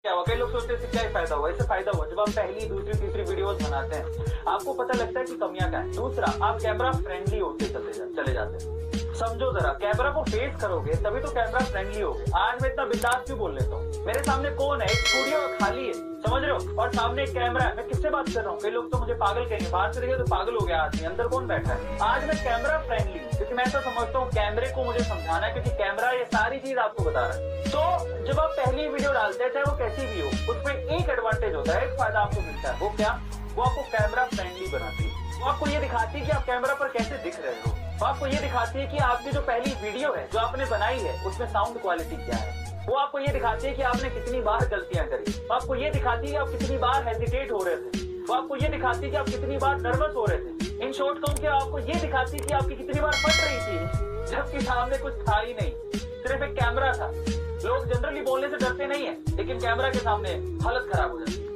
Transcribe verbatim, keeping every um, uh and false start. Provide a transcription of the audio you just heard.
क्या हुआ, कई लोग सोचते हैं इससे क्या फायदा हुआ। इससे फायदा हुआ जब आप पहली दूसरी तीसरी वीडियोस बनाते हैं आपको पता लगता है कि कमियां क्या है। दूसरा, आप कैमरा फ्रेंडली होते चले जा, चले जाते हैं। समझो जरा, कैमरा को फेस करोगे तभी तो कैमरा फ्रेंडली होगे। आज मैं इतना बिंदास क्यों बोल लेता हूँ, मेरे सामने कौन है, एक स्टूडियो खाली है, समझ रहे हो, और सामने एक कैमरा है। मैं किससे बात कर रहा हूँ। कई लोग तो मुझे पागल कहेंगे, बाहर से देखे तो पागल हो गया आदमी, अंदर कौन बैठा है। आज मैं कैमरा फ्रेंडली हूँ क्योंकि मैं ऐसा समझता हूँ कैमरे को मुझे समझाना है, क्योंकि कैमरा ये सारी चीज आपको बता रहा है। तो जब आप पहली वीडियो डालते हैं चाहे वो कैसी भी हो, उसमें एक एडवांटेज होता है, एक फायदा आपको मिलता है। वो क्या, वो आपको कैमरा फ्रेंडली बनाती है। वो आपको ये दिखाती है कि आप कैमरा पर कैसे दिख रहे हो। वो आपको ये दिखाती है कि आपकी जो पहली वीडियो है जो आपने बनाई है उसमें साउंड क्वालिटी क्या है। वो आपको ये दिखाती है कि आपने कितनी बार गलतियां करी। वो आपको ये दिखाती है कि आप कितनी बार हेजिटेट हो रहे थे। वो आपको ये दिखाती है कि आप कितनी बार नर्वस हो रहे थे। इन शॉर्ट कहूं कि आपको ये दिखाती है कि आपकी कितनी बार फट रही थी जबकि सामने कुछ था ही नहीं, सिर्फ एक कैमरा था। लोग जनरली बोलने से डरते नहीं है, लेकिन कैमरा के सामने हालत खराब हो जाती है।